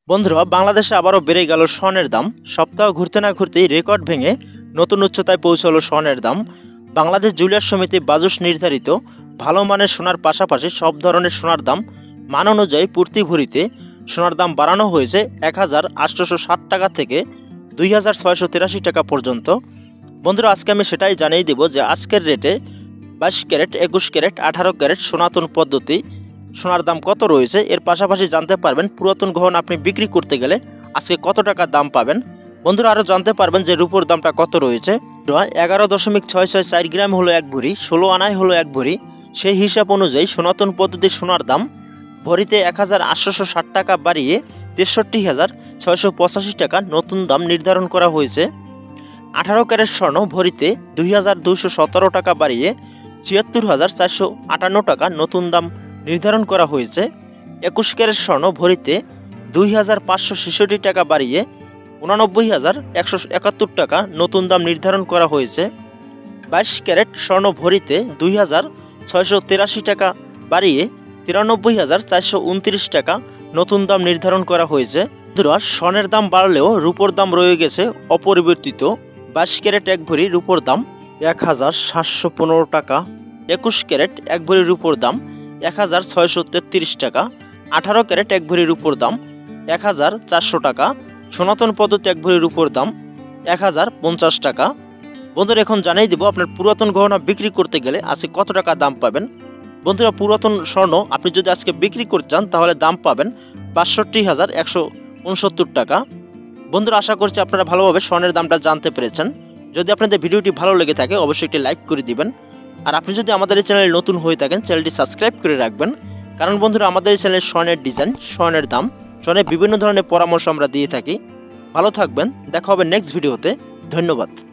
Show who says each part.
Speaker 1: বন্ধুরা, বাংলাদেশে আবারও বেড়ে গেল স্বর্ণের দাম। সপ্তাহ ঘুরতে না ঘুরতেই রেকর্ড ভেঙে নতুন উচ্চতায় পৌঁছালো স্বর্ণের দাম। বাংলাদেশ জুয়েলার্স সমিতি বাজুস নির্ধারিত ভালো মানের সোনার পাশাপাশি সব ধরনের সোনার দাম মান অনুযায়ী প্রতি ভরিতে সোনার দাম বাড়ানো হয়েছে ১,৮৬০ টাকা থেকে ২,৬৮৩ টাকা পর্যন্ত। বন্ধুরা, আজকে আমি সেটাই জানিয়ে দেব যে আজকের রেটে ২২ ক্যারেট, ২১ ক্যারেট, ১৮ ক্যারেট সনাতন পদ্ধতি সোনার দাম কত রয়েছে। এর পাশাপাশি জানতে পারবেন পুরাতন গহনা আপনি বিক্রি করতে গেলে আজকে কত টাকা দাম পাবেন। বন্ধুরা, আরও জানতে পারবেন যে রূপোর দামটা কত রয়েছে। ১১.৬৬৪ গ্রাম হলো এক ভরি, ১৬ আনায় হলো এক ভরি। সেই হিসাব অনুযায়ী সনাতন পদ্ধতির সোনার দাম ভরিতে ১,৮৬০ টাকা বাড়িয়ে ৬৩,৬৮৫ টাকা নতুন দাম নির্ধারণ করা হয়েছে। ১৮ ক্যারেট স্বর্ণ ভরিতে ২,২১৭ টাকা বাড়িয়ে ৭৬,৪৫৮ টাকা নতুন দাম নির্ধারণ করা হয়েছে। ২১ ক্যারেট স্বর্ণ ভরিতে ২,৫৬৬ টাকা বাড়িয়ে ৮৯,১৭১ টাকা নতুন দাম নির্ধারণ করা হয়েছে। ২২ ক্যারেট স্বর্ণ ভরিতে ২,৬৮৩ টাকা বাড়িয়ে ৯৩,৪২৯ টাকা নতুন দাম নির্ধারণ করা হয়েছে। স্বর্ণের দাম বাড়লেও রূপোর দাম রয়ে গেছে অপরিবর্তিত। ২২ ক্যারেট এক ভরি রূপোর দাম ১,৭১৫ টাকা। ২১ ক্যারেট এক ভরি রূপোর দাম ১,৬৩৩ টাকা। ১৮ ক্যারেট এক ভরি রূপোর দাম ১,৪০০ টাকা। সনাতন পদ্ধতি এক ভরি রূপোর দাম ১,০৫০ টাকা। বন্ধুরা, এখন জানিয়ে দেব আপনার পুরাতন গহনা বিক্রি করতে গেলে আজকে কত টাকা দাম পাবেন। বন্ধুরা, পুরাতন স্বর্ণ আপনি যদি আজকে বিক্রি করতে চান তাহলে দাম পাবেন ৬২,১৬৯ টাকা। বন্ধুরা, আশা করছি আপনারা ভালোভাবে স্বর্ণের দামটা জানতে পেরেছেন। যদি আপনাদের ভিডিওটি ভালো লেগে থাকে অবশ্যই একটি লাইক করে দিবেন। আর আপনি যদি আমাদের এই চ্যানেলে নতুন হয়ে থাকেন চ্যানেলটি সাবস্ক্রাইব করে রাখবেন। কারণ বন্ধুরা, আমাদের এই চ্যানেলে স্বর্ণের ডিজাইন, স্বর্ণের দাম, স্বর্ণের বিভিন্ন ধরনের পরামর্শ আমরা দিয়ে থাকি। ভালো থাকবেন, দেখা হবে নেক্সট ভিডিওতে। ধন্যবাদ।